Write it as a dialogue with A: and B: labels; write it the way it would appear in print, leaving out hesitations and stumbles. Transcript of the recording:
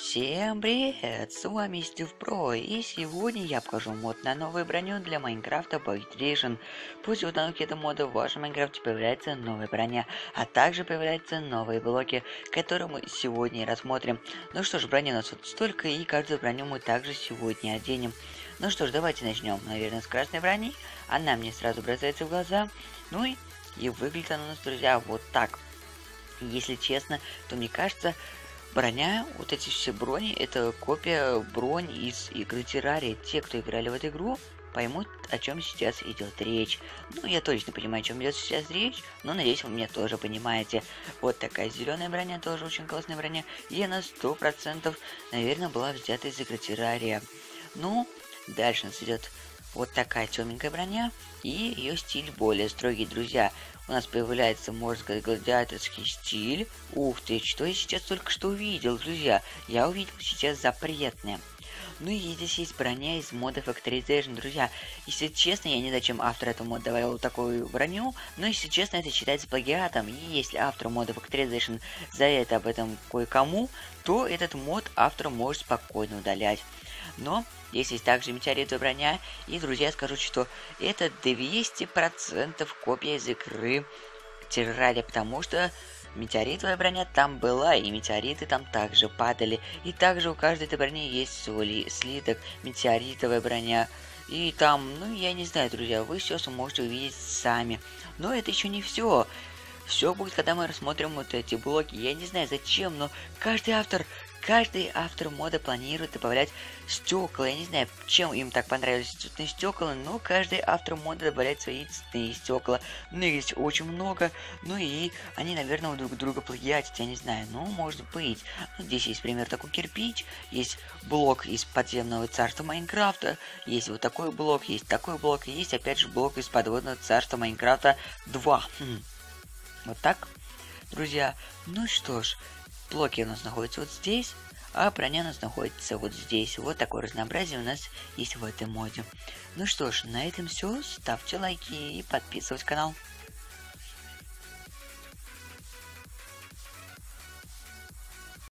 A: Всем привет! С вами Стив Про, и сегодня я покажу мод на новую броню для Майнкрафта Poetration. После установки этого мода в вашем Майнкрафте появляется новая броня, а также появляются новые блоки, которые мы сегодня и рассмотрим. Ну что ж, брони у нас вот столько, и каждую броню мы также сегодня оденем. Ну что ж, давайте начнем, наверное, с красной брони. Она мне сразу бросается в глаза. Ну и выглядит она у нас, друзья, вот так. Если честно, то мне кажется, броня, вот эти все брони, это копия бронь из игры Террария. Те, кто играли в эту игру, поймут, о чем сейчас идет речь. Ну, я точно понимаю, о чем идет сейчас речь, но надеюсь, вы меня тоже понимаете. Вот такая зеленая броня, тоже очень классная броня, и она 100%, наверное, была взята из игры Террария. Ну, дальше у нас идет вот такая темненькая броня, и ее стиль более строгий, друзья. У нас появляется, можно сказать, гладиаторский стиль. Ух ты, что я сейчас только что увидел, друзья. Я увидел сейчас запретное. Ну и здесь есть броня из мода Factorization, друзья. Если честно, я не знаю, зачем автор этого мода добавил такую броню, но если честно, это считается плагиатом. И если автор мода Factorization заявит об этом кое-кому, то этот мод автор может спокойно удалять. Но здесь есть также метеоритовая броня, и, друзья, скажу, что это 200% копия из игры Террария, потому что метеоритовая броня там была, и метеориты там также падали. И также у каждой этой брони есть свой слиток, метеоритовая броня. И там, ну, я не знаю, друзья, вы все сможете увидеть сами. Но это еще не все. Все будет, когда мы рассмотрим вот эти блоки. Я не знаю зачем, но каждый автор мода планирует добавлять стекла. Я не знаю, чем им так понравились цветные стекла, но каждый автор мода добавляет свои цветные стекла. Ну, их очень много, ну и они, наверное, друг друга плагиатят, я не знаю, ну, может быть. Ну, здесь есть, пример, такой кирпич, есть блок из подземного царства Майнкрафта, есть вот такой блок, и есть, опять же, блок из подводного царства Майнкрафта 2. Вот так, друзья. Ну что ж, блоки у нас находятся вот здесь, а броня у нас находится вот здесь. Вот такое разнообразие у нас есть в этом моде. Ну что ж, на этом все. Ставьте лайки и подписывайтесь на канал.